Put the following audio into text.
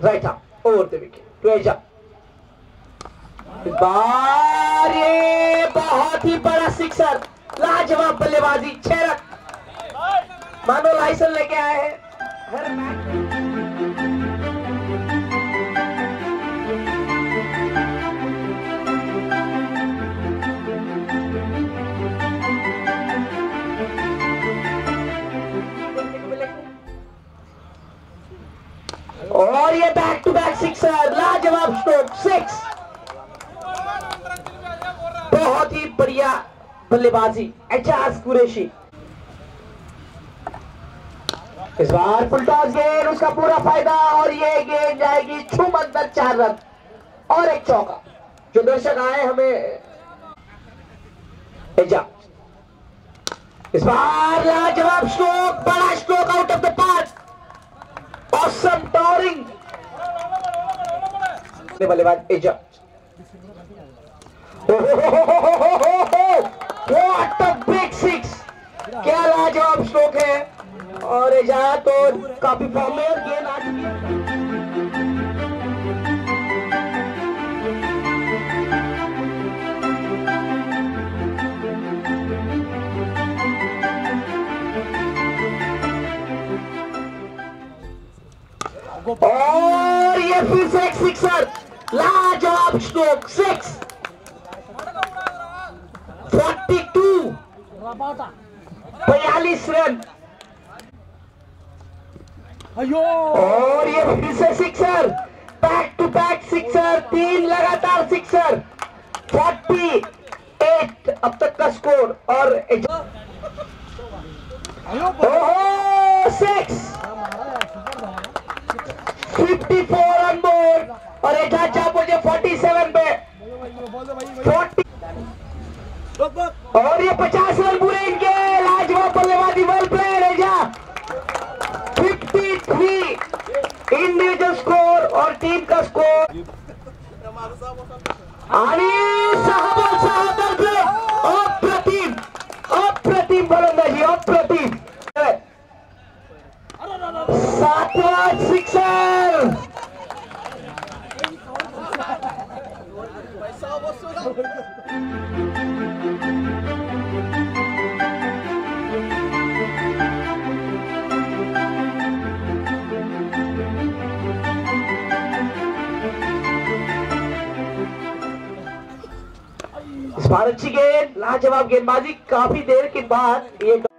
Right arm over the wicket to Ajaz. इस बार ये बहुत ही बड़ा सिक्सर, लाजवाब बल्लेबाजी, 6 रन। मानो लाइसेंस लेके आए हैं हर मैच। और ये बैक टू बैक सिक्सर, लाजवाब स्ट्रोक, 6। बहुत ही बढ़िया बल्लेबाजी एजाज कुरैशी। इस बार फुल टॉस गेंद, उसका पूरा फायदा और ये गेंद जाएगी छूम अंदर, 4 रन और एक चौका। जो दर्शक आए हमें एजाज। इस बार लाजवाब स्ट्रोक, बड़ा stroke out of the park, awesome towering बल्लेबाज Ajaz. What a big six, क्या लाजवाब स्ट्रोक है। और एजाज तो काफी फॉर्म में और गेंद आ चुकी है। और ये फिर से एक सिक्सर, लाजवाब स्ट्रोक, 6। 42, 42 रन। और ये फिर से sixer, back to back sixer, 3 लगातार सिक्सर, 48 अब तक का स्कोर। और 6, 54 रन बोर्ड। और एजाज चाप मुझे 47 पे 40। और ये 50 रन पूरे इनके, लाजवाब बल्लेबाजी, well played Ajaz. 53 individual score और टीम का स्कोर। अप्रतिम, अप्रतिम बल्लेबाजी, अप्रतिम। 7वां सिक्सर। इस बार अच्छी गेंद, लाजवाब गेंदबाजी, काफी देर के बाद ये